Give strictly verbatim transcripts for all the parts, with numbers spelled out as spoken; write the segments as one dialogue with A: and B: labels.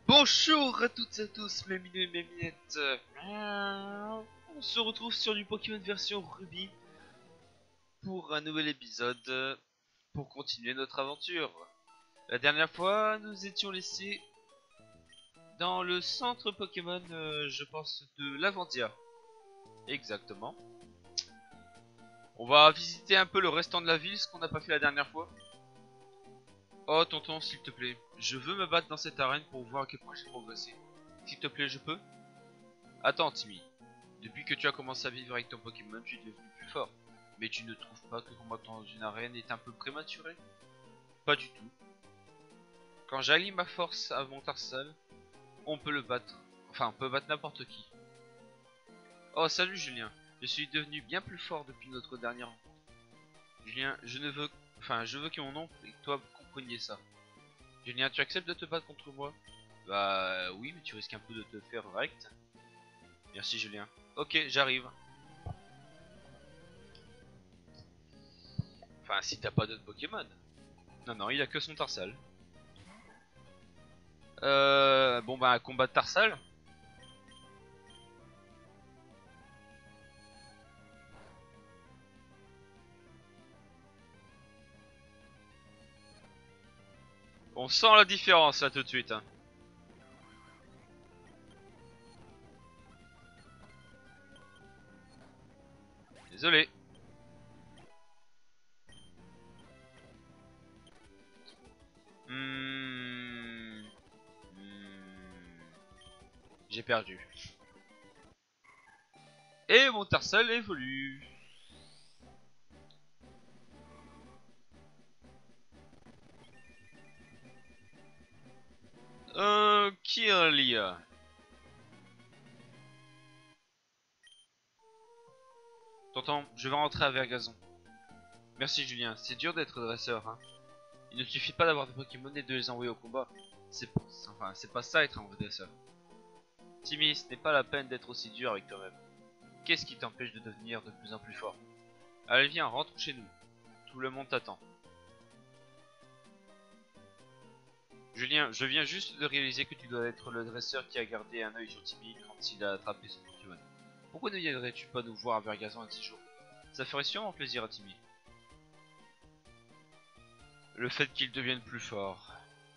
A: Bonjour à toutes et à tous mes minus et mes minettes. Euh, On se retrouve sur du Pokémon version Ruby pour un nouvel épisode pour continuer notre aventure. La dernière fois nous étions laissés dans le centre Pokémon, euh, je pense de Lavandia. Exactement. On va visiter un peu le restant de la ville, ce qu'on n'a pas fait la dernière fois. Oh tonton, s'il te plaît, je veux me battre dans cette arène pour voir à quel point j'ai progressé. S'il te plaît, je peux? Attends Timmy, depuis que tu as commencé à vivre avec ton Pokémon, tu es devenu plus fort. Mais tu ne trouves pas que combattre dans une arène est un peu prématuré? Pas du tout. Quand j'allie ma force à mon Tarsal, on peut le battre. Enfin, on peut battre n'importe qui. Oh salut Julien, je suis devenu bien plus fort depuis notre dernière rencontre. Julien, je ne veux... Enfin, je veux que mon oncle et que toi compreniez ça. Julien, tu acceptes de te battre contre moi? Bah oui, mais tu risques un peu de te faire rect. Merci Julien. Ok, j'arrive. Enfin, si t'as pas d'autres Pokémon. Non, non, il a que son Tarsal. Euh, bon bah, combat de Tarsal. On sent la différence là tout de suite. Hein. Désolé. Hmm... Hmm... J'ai perdu. Et mon Tarsal évolue. Euh, Kirlia. Tonton, je vais rentrer à Vergazon. Merci Julien, c'est dur d'être dresseur, hein. Il ne suffit pas d'avoir des Pokémon et de les envoyer au combat. C'est enfin, c'est pas ça être un vrai dresseur. Timmy, ce n'est pas la peine d'être aussi dur avec toi-même. Qu'est-ce qui t'empêche de devenir de plus en plus fort? Allez viens, rentre chez nous. Tout le monde t'attend. Julien, je viens juste de réaliser que tu dois être le dresseur qui a gardé un œil sur Timmy quand il a attrapé son Pokémon. Pourquoi ne viendrais-tu pas nous voir à Vergazon un de ces jours? Ça ferait sûrement plaisir à Timmy. Le fait qu'il devienne plus fort.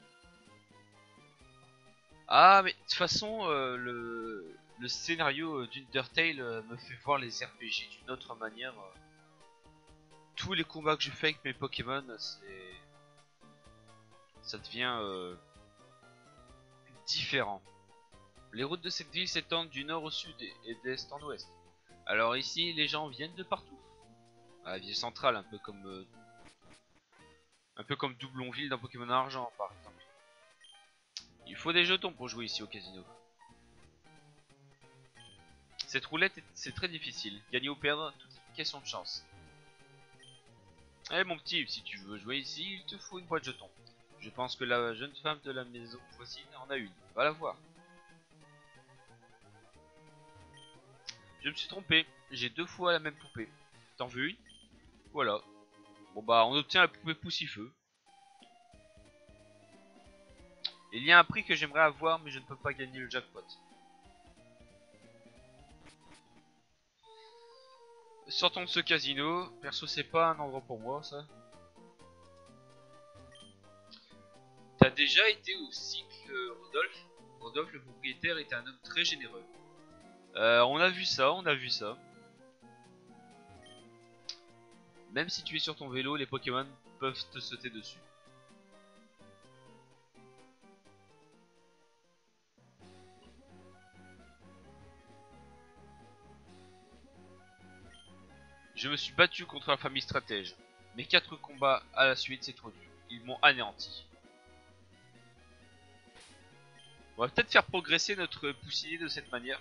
A: Ah mais de toute façon euh, le, le scénario d'Undertale euh, me fait voir les R P G d'une autre manière. Tous les combats que je fais avec mes Pokémon, c'est... ça devient euh, différent. Les routes de cette ville s'étendent du nord au sud et d'est en ouest. Alors ici, les gens viennent de partout. À la ville centrale, un peu comme euh, un peu comme Doublonville dans Pokémon Argent, par exemple. Il faut des jetons pour jouer ici au casino. Cette roulette, c'est très difficile. Gagner ou perdre, toute une question de chance. Eh mon petit, si tu veux jouer ici, il te faut une boîte de jetons. Je pense que la jeune femme de la maison voisine en a une. Va la voir. Je me suis trompé. J'ai deux fois la même poupée. T'en veux une? Voilà. Bon bah on obtient la poupée Poussifeu. Il y a un prix que j'aimerais avoir mais je ne peux pas gagner le jackpot. Sortons de ce casino. Perso c'est pas un endroit pour moi ça. T'as déjà été au cycle Rodolphe? Rodolphe le propriétaire était un homme très généreux. Euh, on a vu ça, on a vu ça. Même si tu es sur ton vélo, les Pokémon peuvent te sauter dessus. Je me suis battu contre la famille stratège. Mes quatre combats à la suite, c'est trop dur. Ils m'ont anéanti. On va peut-être faire progresser notre poussinier de cette manière.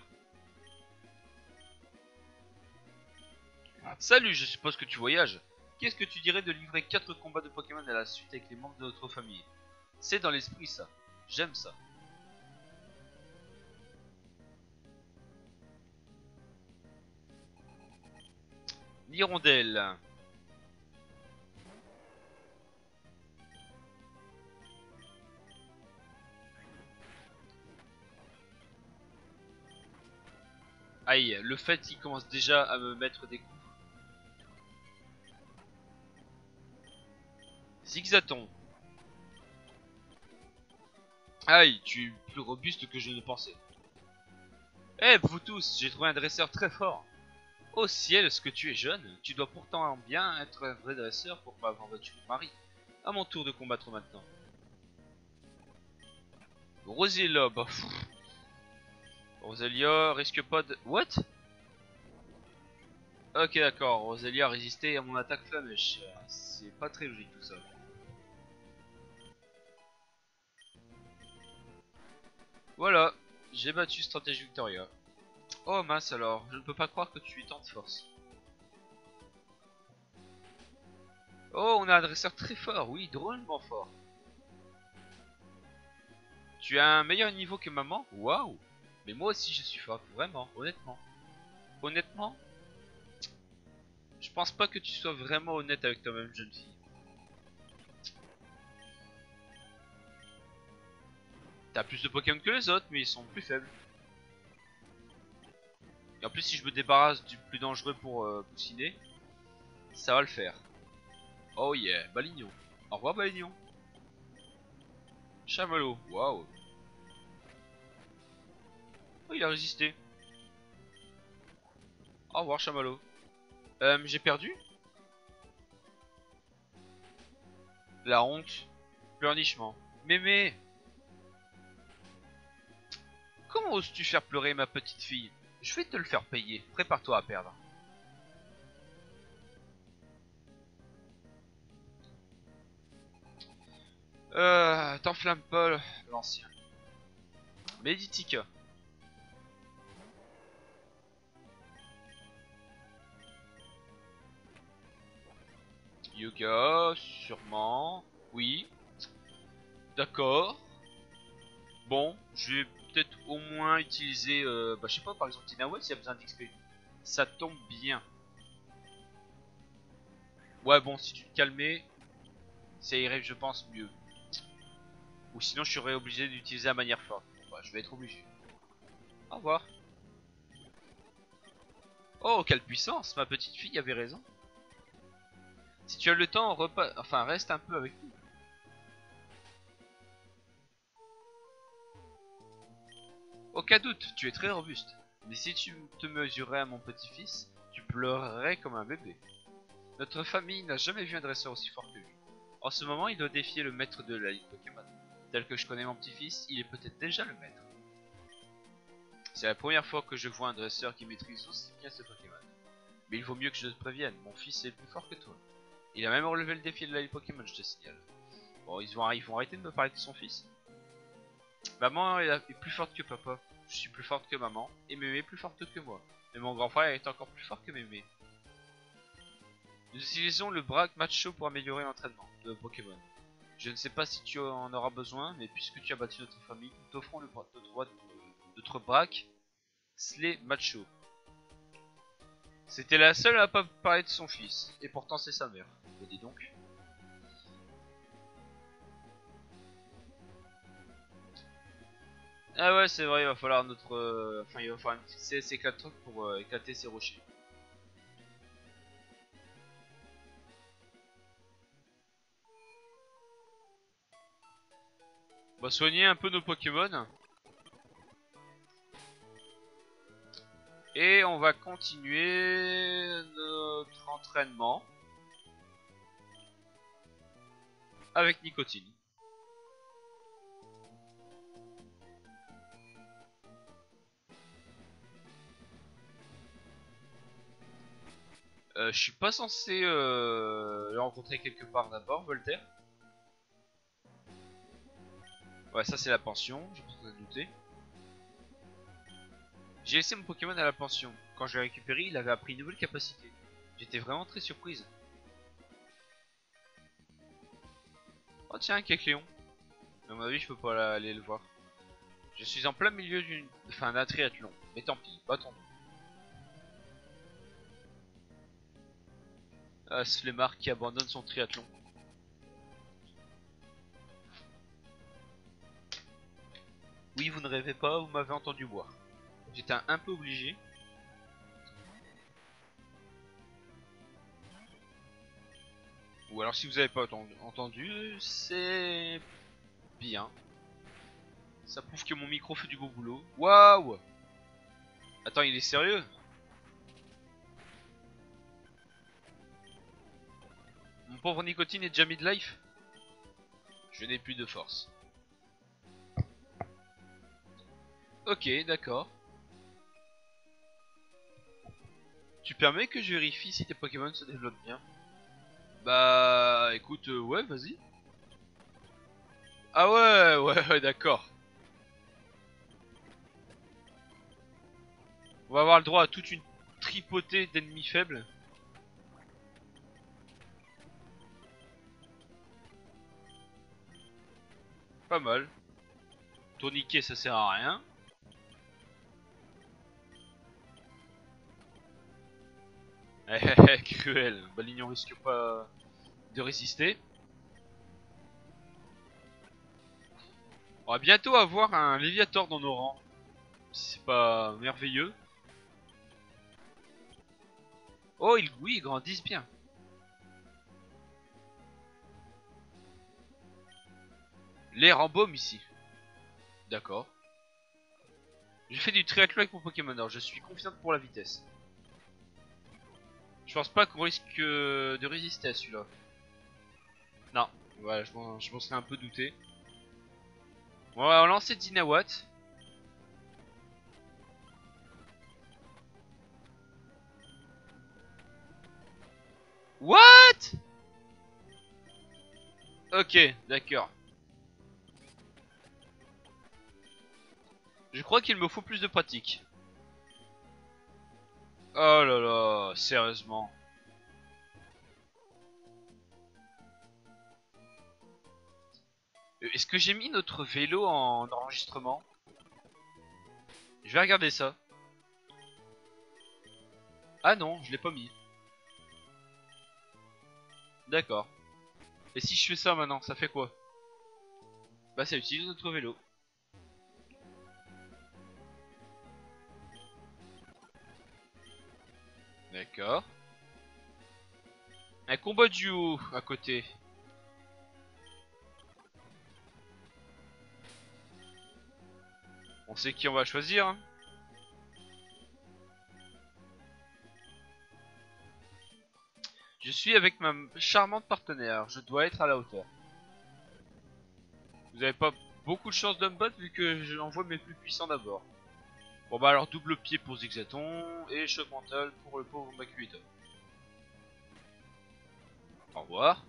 A: Salut, je suppose que tu voyages. Qu'est-ce que tu dirais de livrer quatre combats de Pokémon à la suite avec les membres de notre famille? C'est dans l'esprit ça. J'aime ça. L'hirondelle. Aïe, le fait qu'il commence déjà à me mettre des coups. Zigzaton. Aïe, tu es plus robuste que je ne pensais. Eh, vous tous, j'ai trouvé un dresseur très fort. Oh ciel, ce que tu es jeune. Tu dois pourtant bien être un vrai dresseur pour pas avoir battu ton mari. À mon tour de combattre maintenant. Roselia, bah pff. Roselia risque pas de... What? Ok d'accord, Roselia a résisté à mon attaque flamèche. C'est pas très logique tout ça. Voilà, j'ai battu Stratégie Victoria. Oh mince alors, je ne peux pas croire que tu aies tant de force. Oh, on a un dresseur très fort, oui, drôlement fort. Tu as un meilleur niveau que maman? Waouh! Mais moi aussi je suis fort, vraiment, honnêtement. Honnêtement? Je pense pas que tu sois vraiment honnête avec toi-même, jeune fille. T'as plus de Pokémon que les autres, mais ils sont plus faibles. Et en plus, si je me débarrasse du plus dangereux pour euh, Poussinet, ça va le faire. Oh yeah, Balignon. Au revoir Balignon. Chamallow, waouh. Oh, il a résisté. Au revoir Chamallow. Euh, j'ai perdu? La honte. Pleurnichement. Mémé, comment oses-tu faire pleurer ma petite fille? Je vais te le faire payer. Prépare-toi à perdre. Euh, t'enflamme pas, l'ancien. Meditica. Yoga, sûrement. Oui. D'accord. Bon, je vais peut-être au moins utiliser, euh, bah je sais pas, par exemple Dinaway s'il y a besoin d'X P. Ça tombe bien. Ouais bon, si tu te calmais, ça irait je pense mieux. Ou sinon je serais obligé d'utiliser la manière forte. Bah je vais être obligé. Au revoir. Oh quelle puissance, ma petite fille avait raison. Si tu as le temps, repas, enfin reste un peu avec nous. Aucun doute, tu es très robuste. Mais si tu te mesurais à mon petit-fils, tu pleurerais comme un bébé. Notre famille n'a jamais vu un dresseur aussi fort que lui. En ce moment, il doit défier le maître de la ligue Pokémon. Tel que je connais mon petit-fils, il est peut-être déjà le maître. C'est la première fois que je vois un dresseur qui maîtrise aussi bien ce Pokémon. Mais il vaut mieux que je te prévienne, mon fils est plus fort que toi. Il a même relevé le défi de la ligue Pokémon, je te signale. Bon, ils vont, ils vont arrêter de me parler de son fils. Maman est plus forte que papa. Je suis plus forte que maman. Et Mémé est plus forte que moi. Mais mon grand frère est encore plus fort que Mémé. Nous utilisons le Braque Macho pour améliorer l'entraînement de Pokémon. Je ne sais pas si tu en auras besoin, mais puisque tu as battu notre famille, nous t'offrons le droit de notre Braque Slay Macho. C'était la seule à pas parler de son fils, et pourtant c'est sa mère. Me dis donc. Ah ouais, c'est vrai, il va falloir notre... Euh, enfin, il va falloir une petite C S éclate pour euh, éclater ces rochers. On va soigner un peu nos Pokémon. Et on va continuer notre entraînement avec Nicotine. Euh, je suis pas censé euh, le rencontrer quelque part d'abord, Voltaire. Ouais, ça c'est la pension, j'ai pas de douter. J'ai laissé mon Pokémon à la pension. Quand je l'ai récupéré, il avait appris une nouvelle capacité. J'étais vraiment très surprise. Oh tiens, un Kecléon. Mais à mon avis, je peux pas aller le voir. Je suis en plein milieu d'une, enfin, d'un triathlon. Mais tant pis, battons. Ah, ce flemmard qui abandonne son triathlon. Oui, vous ne rêvez pas, vous m'avez entendu boire. J'étais un peu obligé. Ou alors si vous avez pas entendu, c'est bien. Ça prouve que mon micro fait du beau boulot. Waouh! Attends, il est sérieux? Mon pauvre nicotine est déjà mid-life? Je n'ai plus de force. Ok, d'accord. Tu permets que je vérifie si tes Pokémon se développent bien? Bah, écoute, euh, ouais, vas-y. Ah ouais, ouais, ouais, d'accord. On va avoir le droit à toute une tripotée d'ennemis faibles. Pas mal. Tourniquet, ça sert à rien. Eh, cruel. Balignon risque pas de résister. On va bientôt avoir un Léviator dans nos rangs. Si c'est pas merveilleux. Oh, ils, oui, ils grandissent bien. L'air embaume ici. D'accord. J'ai fait du triathlon avec mon Pokémon, alors je suis confiante pour la vitesse. Je pense pas qu'on risque euh, de résister à celui-là. Non, voilà, je m'en serais un peu douté. Bon, on va lancer Dinawat. What? Ok, d'accord. Je crois qu'il me faut plus de pratique. Oh là là, sérieusement. Euh, Est-ce que j'ai mis notre vélo en enregistrement? Je vais regarder ça. Ah non, je l'ai pas mis. D'accord. Et si je fais ça maintenant, ça fait quoi? Bah ça utilise notre vélo. D'accord. Un combat duo à côté. On sait qui on va choisir, hein. Je suis avec ma charmante partenaire, je dois être à la hauteur. Vous avez pas beaucoup de chance de me battre vu que j'envoie mes plus puissants d'abord. Bon bah alors double pied pour Zigzaton et choc mental pour le pauvre Makuhita. Au revoir.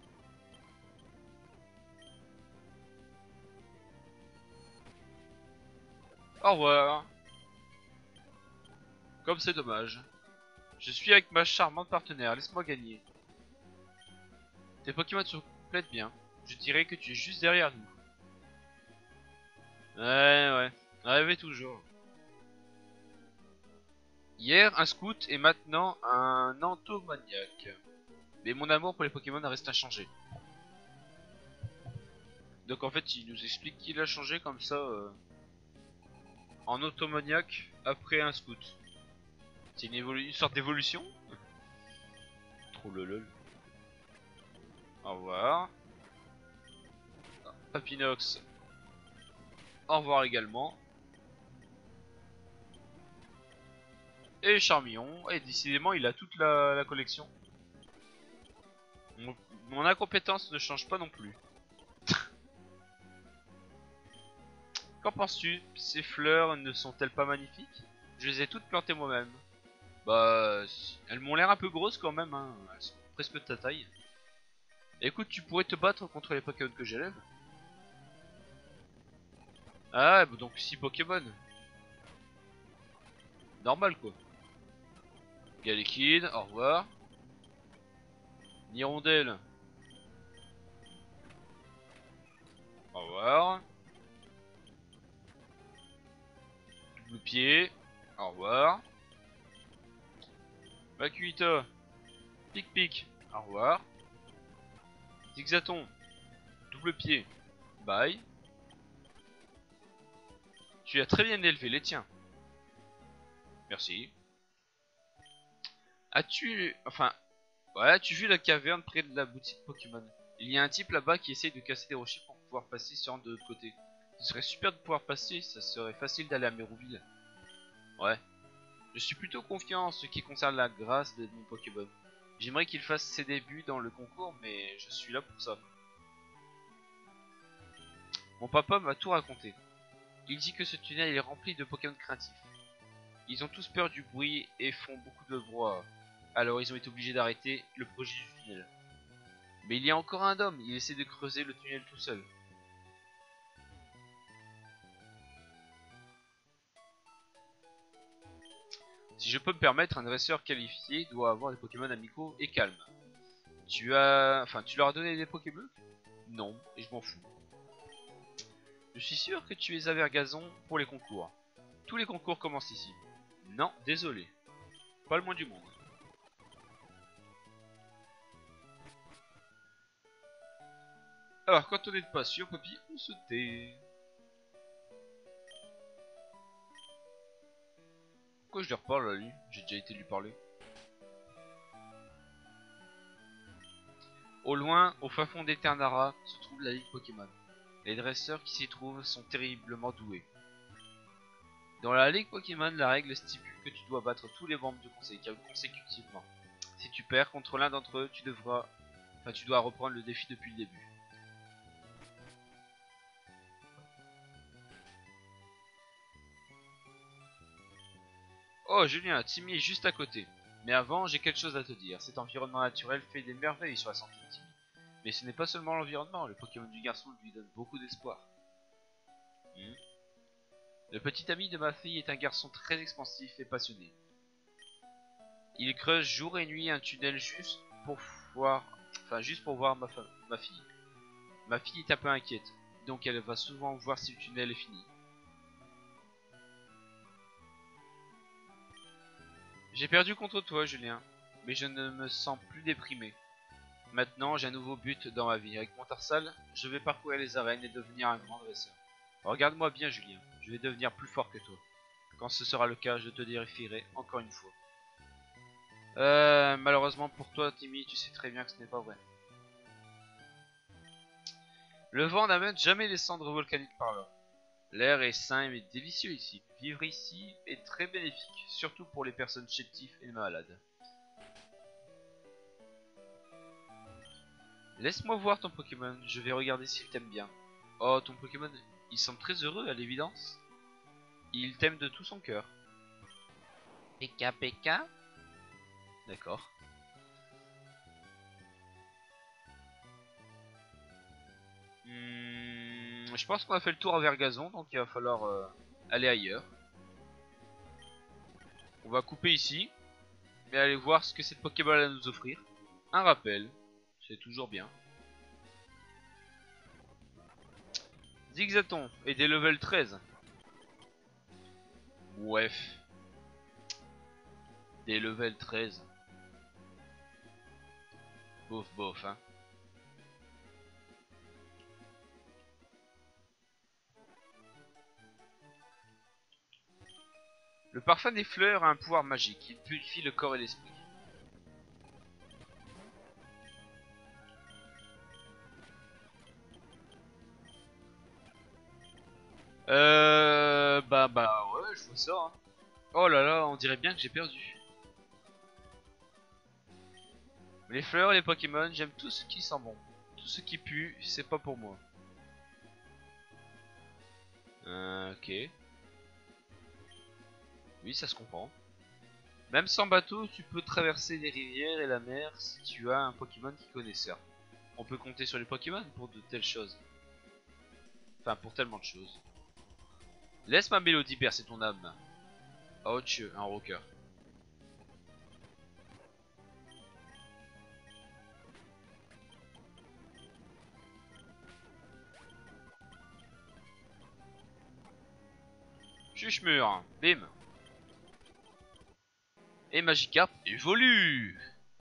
A: Au revoir. Comme c'est dommage. Je suis avec ma charmante partenaire, laisse-moi gagner. Tes Pokémon se complètent bien. Je dirais que tu es juste derrière nous. Ouais, ouais. Rêvez toujours. Hier, un scout et maintenant un entomaniaque. Mais mon amour pour les Pokémon reste inchangé. Donc en fait, il nous explique qu'il a changé comme ça euh, en automaniaque après un scout. C'est une, une sorte d'évolution. Trop lol. Au revoir. Papinox. Au revoir également. Et Charmillon. Et décidément, il a toute la, la collection. Mon, mon incompétence ne change pas non plus. Qu'en penses-tu? Ces fleurs ne sont-elles pas magnifiques? Je les ai toutes plantées moi-même. Bah, elles m'ont l'air un peu grosses quand même, hein. Elles sont presque de ta taille. Écoute, tu pourrais te battre contre les Pokémon que j'élève. Ah, bah donc six Pokémon. Normal quoi. Galekid, au revoir. Nirondelle. Au revoir. Double pied. Au revoir. Vacuita. Pic pic. Au revoir. Zigzaton. Double pied. Bye. Tu as très bien élevé les tiens. Merci. As-tu... Enfin... Ouais, tu vis la caverne près de la boutique Pokémon. Il y a un type là-bas qui essaye de casser des rochers pour pouvoir passer sur de l'autre côté. Ce serait super de pouvoir passer, ça serait facile d'aller à Mérouville. Ouais. Je suis plutôt confiant en ce qui concerne la grâce de mon Pokémon. J'aimerais qu'il fasse ses débuts dans le concours, mais je suis là pour ça. Mon papa m'a tout raconté. Il dit que ce tunnel est rempli de Pokémon craintifs. Ils ont tous peur du bruit et font beaucoup de brouhaha. Alors ils ont été obligés d'arrêter le projet du tunnel. Mais il y a encore un homme, il essaie de creuser le tunnel tout seul. Si je peux me permettre, un dresseur qualifié doit avoir des Pokémon amicaux et calmes. Tu as... Enfin, tu leur as donné des Pokéblocs? Non, et je m'en fous. Je suis sûr que tu es à Vergazon pour les concours. Tous les concours commencent ici. Non, désolé. Pas le moins du monde. Alors, quand on n'est pas sûr, papy, on se tait. Pourquoi je lui reparle à lui? J'ai déjà été lui parler. Au loin, au fin fond d'Eternara, se trouve la Ligue Pokémon. Les dresseurs qui s'y trouvent sont terriblement doués. Dans la Ligue Pokémon, la règle stipule que tu dois battre tous les membres du conseil consécutivement. Si tu perds contre l'un d'entre eux, tu devras... Enfin, tu dois reprendre le défi depuis le début. Oh Julien, Timmy est juste à côté. Mais avant, j'ai quelque chose à te dire. Cet environnement naturel fait des merveilles sur la santé de Timmy. Mais ce n'est pas seulement l'environnement, le Pokémon du garçon lui donne beaucoup d'espoir. Hmm. Le petit ami de ma fille est un garçon très expansif et passionné. Il creuse jour et nuit un tunnel juste pour voir, enfin juste pour voir ma, ma fille. Ma fille est un peu inquiète, donc elle va souvent voir si le tunnel est fini. J'ai perdu contre toi, Julien, mais je ne me sens plus déprimé. Maintenant, j'ai un nouveau but dans ma vie. Avec mon Tarsal, je vais parcourir les arènes et devenir un grand dresseur. Regarde-moi bien, Julien, je vais devenir plus fort que toi. Quand ce sera le cas, je te défierai encore une fois. Euh, malheureusement pour toi, Timmy, tu sais très bien que ce n'est pas vrai. Le vent n'amène jamais les cendres volcaniques par là. L'air est sain et délicieux ici. Vivre ici est très bénéfique, surtout pour les personnes chétives et malades. Laisse-moi voir ton Pokémon, je vais regarder s'il t'aime bien. Oh, ton Pokémon, il semble très heureux à l'évidence. Il t'aime de tout son cœur. P K P K. D'accord. Hmm, je pense qu'on a fait le tour à Vergazon, donc il va falloir euh, aller ailleurs. On va couper ici, et aller voir ce que cette Pokéball a à nous offrir. Un rappel, c'est toujours bien. Zigzaton et des level treize. Bref. Des level treize. Bof bof hein. Le parfum des fleurs a un pouvoir magique, il purifie le corps et l'esprit. Euh... Bah bah ouais, je vois ça hein. Oh là là, on dirait bien que j'ai perdu. Les fleurs et les Pokémon, j'aime tout ce qui sent bon. Tout ce qui pue, c'est pas pour moi. Euh, ok. Oui, ça se comprend. Même sans bateau, tu peux traverser les rivières et la mer si tu as un Pokémon qui connaît ça. On peut compter sur les Pokémon pour de telles choses. Enfin, pour tellement de choses. Laisse ma mélodie bercer ton âme. Ouch, un rocker. Chuchemur, bim. Et Magikarp évolue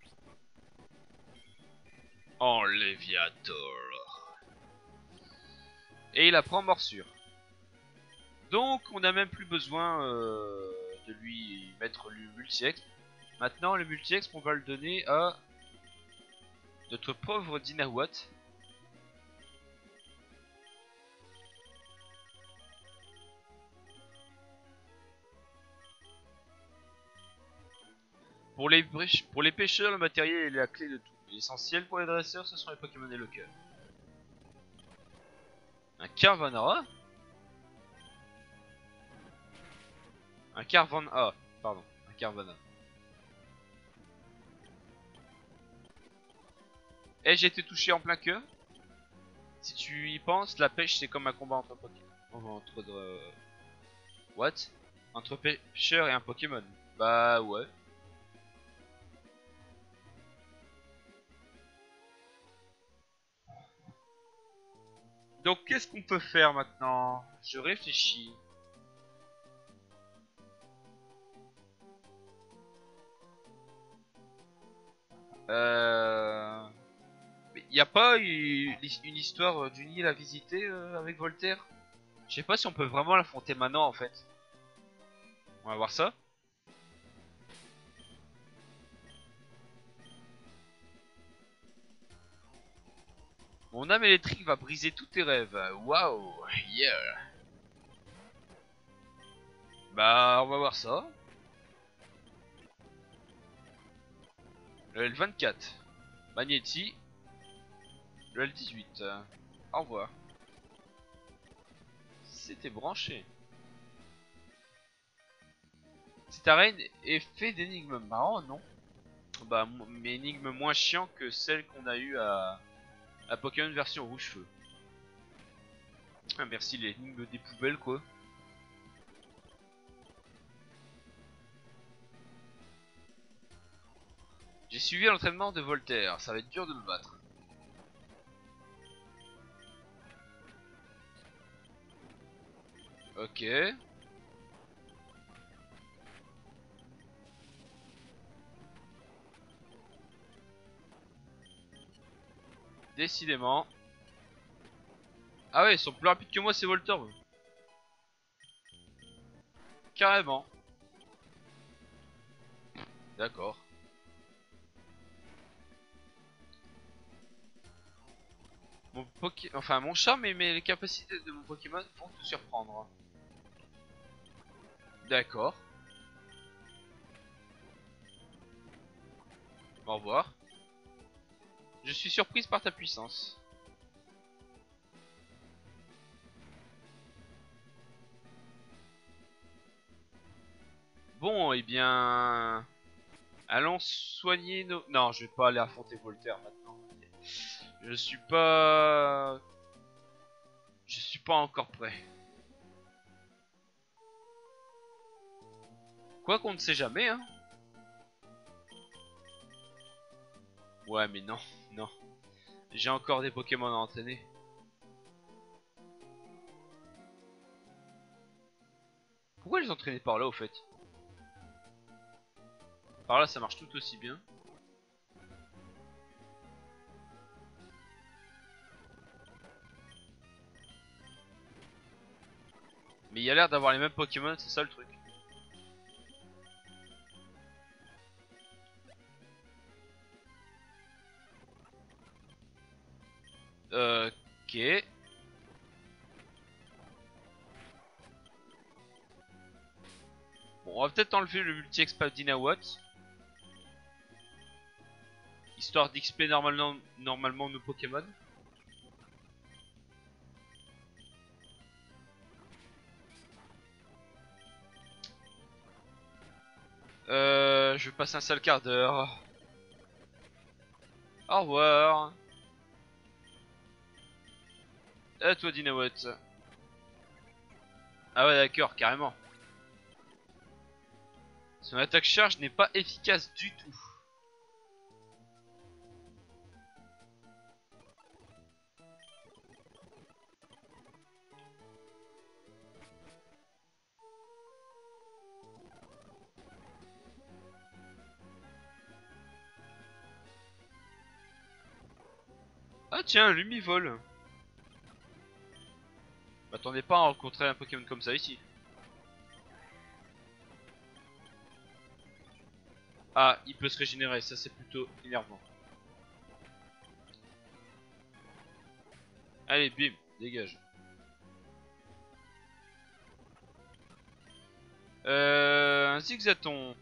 A: en Léviator. Et il apprend morsure. Donc on n'a même plus besoin euh, de lui mettre le multi-exp. Maintenant le multi-exp on va le donner à Notre pauvre Dinawat. Pour les, pour les pêcheurs, le matériel est la clé de tout. L'essentiel pour les dresseurs, ce sont les Pokémon et le cœur. Un Carvanha. Un Carvanha, pardon, un Carvanha. Eh, j'ai été touché en plein cœur. Si tu y penses, la pêche c'est comme un combat entre Pokémon. Entre. Euh... What? Entre pêcheur et un Pokémon. Bah ouais. Donc qu'est-ce qu'on peut faire maintenant? Je réfléchis. Euh... Il n'y a pas eu une histoire d'une île à visiter euh, avec Voltaire? Je sais pas si on peut vraiment l'affronter maintenant en fait. On va voir ça. Mon âme électrique va briser tous tes rêves. Waouh, yeah. Bah, on va voir ça. Le L vingt-quatre. Magnéti. Le L dix-huit. Au revoir. C'était branché. Cette arène est fait d'énigmes marrants, non? Bah, mais énigmes moins chiants que celles qu'on a eu à, à Pokémon version rouge feu. Ah, merci l'énigme des poubelles, quoi. J'ai suivi l'entraînement de Voltaire, ça va être dur de me battre. Ok. Décidément. Ah ouais, ils sont plus rapides que moi, c'est Voltaire. Carrément. D'accord. Mon Poké... Enfin, mon charme et mes... les capacités de mon Pokémon font te surprendre. D'accord. Au revoir. Je suis surprise par ta puissance. Bon, eh bien... Allons soigner nos... Non, je vais pas aller affronter Voltaire maintenant. Je suis pas... Je suis pas encore prêt. Quoi qu'on ne sait jamais, hein. Ouais, mais non, non. J'ai encore des Pokémon à entraîner. Pourquoi les entraîner par là, au fait? Par là, ça marche tout aussi bien. Mais il y a l'air d'avoir les mêmes Pokémon, c'est ça le truc. Euh, ok. Bon, on va peut-être enlever le multi-exp Dinawat. Histoire d'X P normalement, normalement nos Pokémon. Euh, je vais passer un sale quart d'heure. Au revoir. À toi Dinawat. Ah ouais d'accord, carrément. Son attaque charge n'est pas efficace du tout. Ah tiens, un Lumivol. M'attendais pas à rencontrer un Pokémon comme ça ici. Ah, il peut se régénérer, ça c'est plutôt énervant. Allez, bim, dégage. Euh, un zigzaton.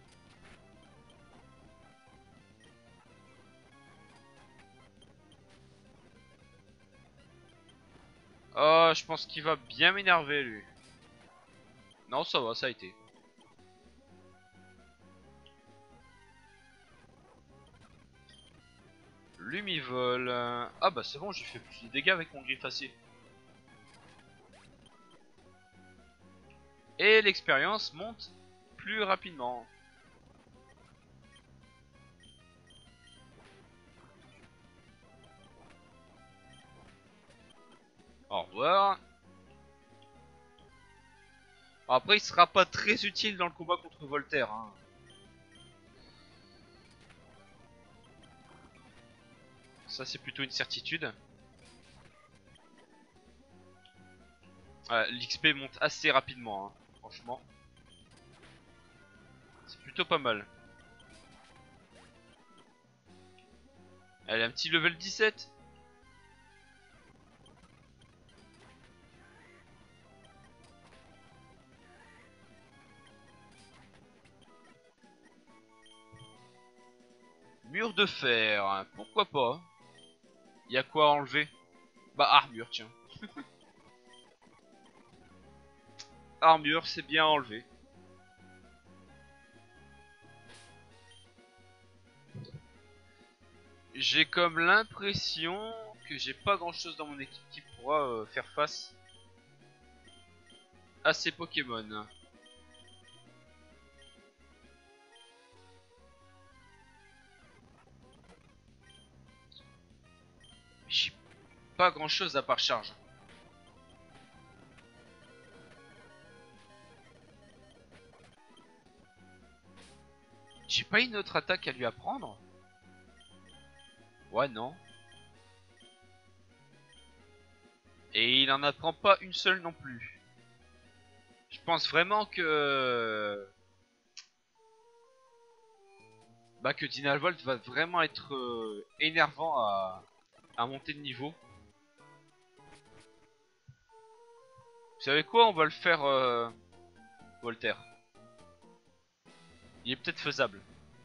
A: Oh, je pense qu'il va bien m'énerver, lui. Non, ça va, ça a été. Lumivol. Ah bah c'est bon, j'ai fait plus de dégâts avec mon griffacier. Et l'expérience monte plus rapidement. Au revoir. Après, il sera pas très utile dans le combat contre Voltaire. Hein. Ça, c'est plutôt une certitude. Ouais, l'X P monte assez rapidement, hein, franchement. C'est plutôt pas mal. Elle a un petit level dix-sept. Mur de fer, hein, pourquoi pas. Il y a quoi à enlever? Bah armure, tiens. Armure, c'est bien enlevé. J'ai comme l'impression que j'ai pas grand chose dans mon équipe qui pourra euh, faire face à ces Pokémon. J'ai pas grand chose à part charge. J'ai pas une autre attaque à lui apprendre? Ouais, non. Et il en apprend pas une seule non plus. Je pense vraiment que... Bah que Dynavolt va vraiment être euh, énervant à... à monter de niveau. Vous savez quoi? On va le faire euh... Voltaire. Il est peut-être faisable.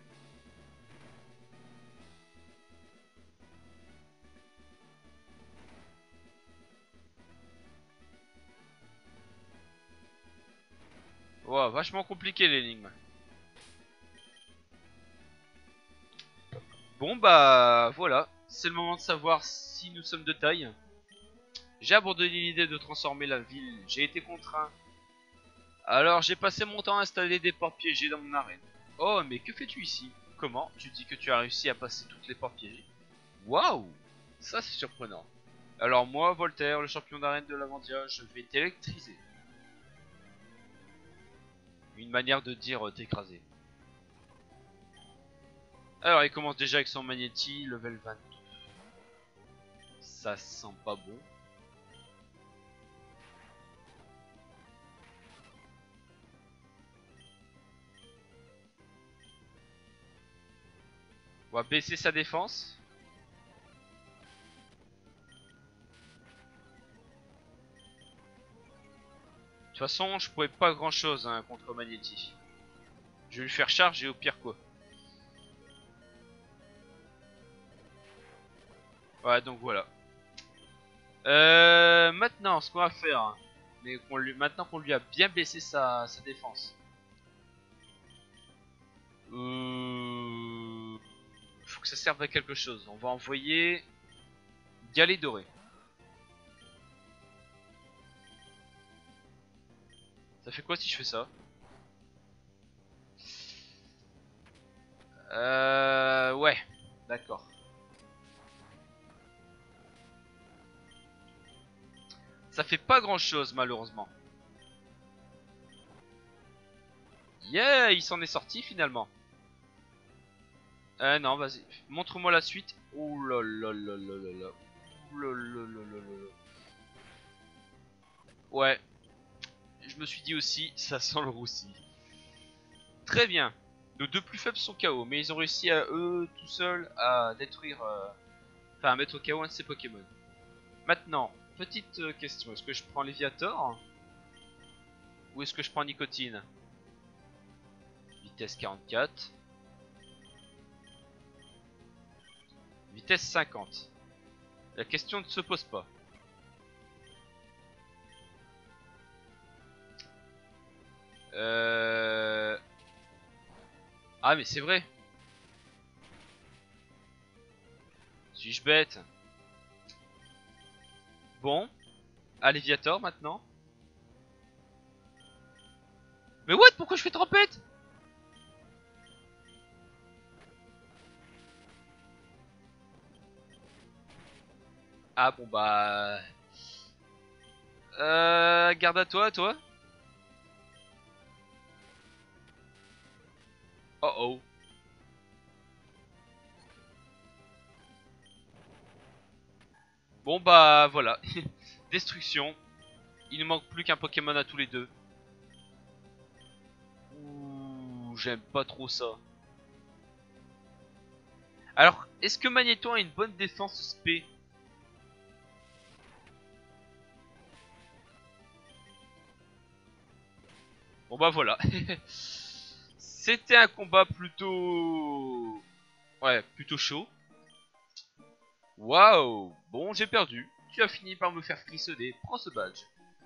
A: Wow, vachement compliqué l'énigme. Bon bah voilà, c'est le moment de savoir si nous sommes de taille. J'ai abandonné l'idée de transformer la ville, j'ai été contraint. Alors j'ai passé mon temps à installer des portes piégées dans mon arène. Oh mais que fais-tu ici? Comment? Tu dis que tu as réussi à passer toutes les portes piégées? Waouh! Ça c'est surprenant. Alors moi, Voltaire, le champion d'arène de Lavandia, je vais t'électriser. Une manière de dire euh, t'écraser. Alors il commence déjà avec son magnéti, level vingt-deux. Ça sent pas bon. On va baisser sa défense. De toute façon, je pouvais pas grand chose hein, contre Magnéti. Je vais lui faire charge et au pire quoi. Ouais, donc voilà. Euh, maintenant, ce qu'on va faire, hein, mais qu'on lui, maintenant qu'on lui a bien baissé sa, sa défense. Euh, faut que ça serve à quelque chose. On va envoyer Galet Doré. Ça fait quoi si je fais ça? Euh, ouais, d'accord. Ça fait pas grand chose malheureusement. Yeah, il s'en est sorti finalement. Euh non, vas-y, montre-moi la suite. Ouh là là là là là là. Ouh là là là là là. Ouais, je me suis dit aussi, ça sent le roussi. Très bien. Nos deux plus faibles sont K O, mais ils ont réussi à eux tout seuls à détruire, euh... enfin à mettre au K O un de ces Pokémon. Maintenant, petite euh, question. Est-ce que je prends Léviator ou est-ce que je prends Nicotine? Vitesse quarante-quatre. Vitesse cinquante. La question ne se pose pas. Euh... Ah mais c'est vrai. Suis-je bête? Bon. Alléviator maintenant. Mais what? Pourquoi je fais trompette? Ah bon bah... Euh... Garde à toi, toi. Oh oh. Bon bah voilà. Destruction. Il ne manque plus qu'un Pokémon à tous les deux. Ouh, j'aime pas trop ça. Alors, est-ce que Magneton a une bonne défense spé? Bon bah voilà. C'était un combat plutôt... Ouais, plutôt chaud. Waouh. Bon, j'ai perdu. Tu as fini par me faire frissonner. Prends ce badge.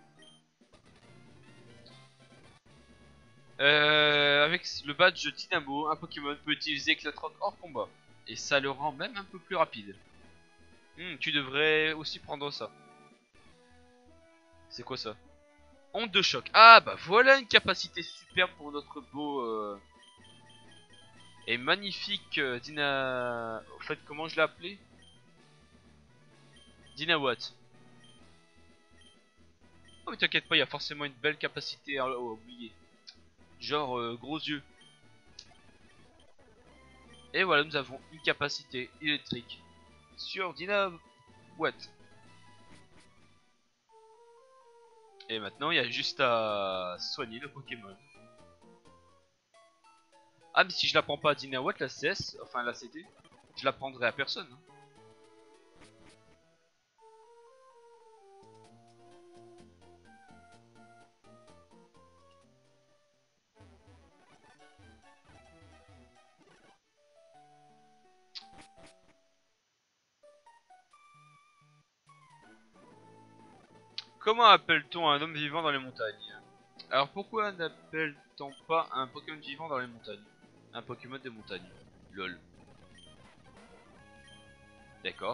A: Euh, avec le badge Dynamo, un Pokémon peut utiliser Éclatroc hors combat. Et ça le rend même un peu plus rapide. Hmm, tu devrais aussi prendre ça. C'est quoi ça? Onde de choc. Ah bah voilà une capacité superbe pour notre beau euh, et magnifique euh, Dina... Au fait, comment je l'ai appelé? Dinawatt. Oh mais t'inquiète pas, il y a forcément une belle capacité à, à oublier. Genre euh, gros yeux. Et voilà, nous avons une capacité électrique sur Dinawatt. Et maintenant, il y a juste à soigner le Pokémon. Ah mais si je la prends pas à Dinawatt, la C S, enfin la C T, je la prendrai à personne. Hein. Comment appelle-t-on un homme vivant dans les montagnes? Alors pourquoi n'appelle-t-on pas un Pokémon vivant dans les montagnes? Un Pokémon des montagnes. Lol. D'accord.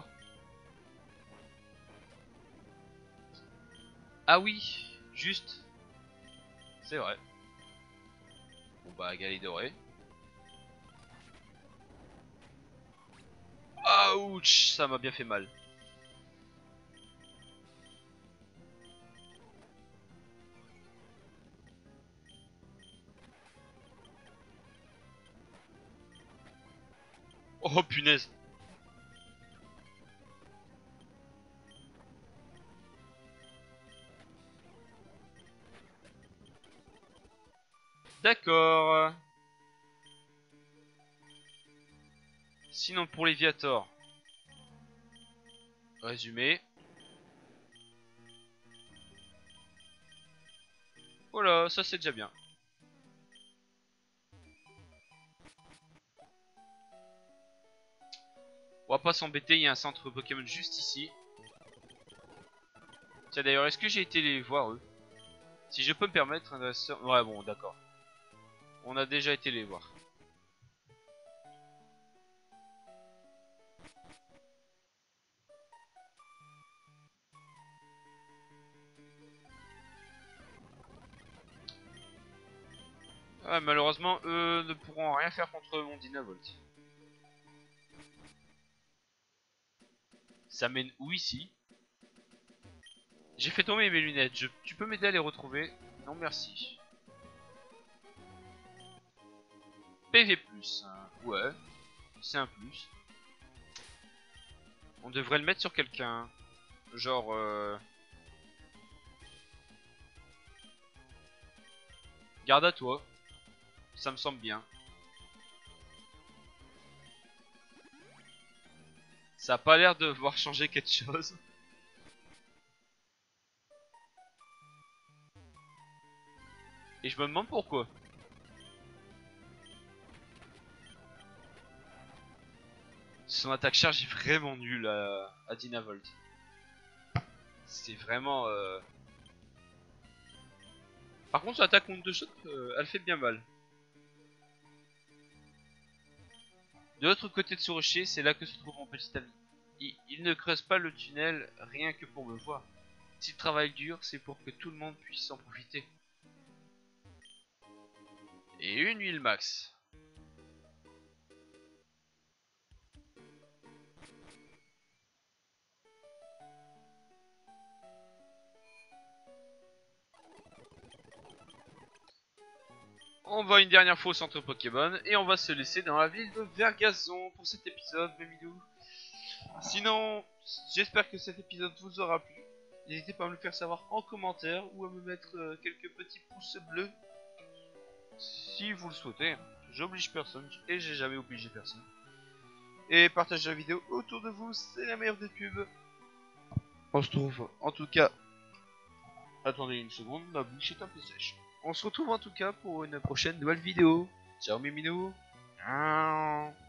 A: Ah oui, juste. C'est vrai. Bon bah, Galidoré. Ouch, ça m'a bien fait mal. Oh punaise. D'accord. Sinon pour les Viator. Résumé. Voilà, ça c'est déjà bien. On va pas s'embêter, il y a un centre Pokémon juste ici. Tiens d'ailleurs, est-ce que j'ai été les voir eux? Si je peux me permettre, un dresseur... Ouais bon, d'accord. On a déjà été les voir. Ouais, malheureusement, eux ne pourront rien faire contre mon Dynavolt. Ça mène où ici? J'ai fait tomber mes lunettes. Je... Tu peux m'aider à les retrouver? Non, merci. P V plus. Ouais, c'est un plus. On devrait le mettre sur quelqu'un. Genre... Euh... Garde à toi. Ça me semble bien. Ça a pas l'air de devoir changer quelque chose. Et je me demande pourquoi. Son attaque charge est vraiment nulle à, à Dynavolt. C'est vraiment... Euh... Par contre, son attaque contre deux shots, euh, elle fait bien mal. De l'autre côté de ce rocher, c'est là que se trouve mon petit ami. Il, il ne creuse pas le tunnel rien que pour me voir. S'il travaille dur, c'est pour que tout le monde puisse en profiter. Et une huile max. On va une dernière fois au centre Pokémon et on va se laisser dans la ville de Vergazon pour cet épisode, mes minous. Sinon, j'espère que cet épisode vous aura plu. N'hésitez pas à me le faire savoir en commentaire ou à me mettre euh, quelques petits pouces bleus si vous le souhaitez. J'oblige personne et j'ai jamais obligé personne. Et partagez la vidéo autour de vous, c'est la meilleure des pubs. On se trouve en tout cas... Attendez une seconde, ma bouche est un peu sèche. On se retrouve en tout cas pour une prochaine nouvelle vidéo. Ciao mes minous. Ciao.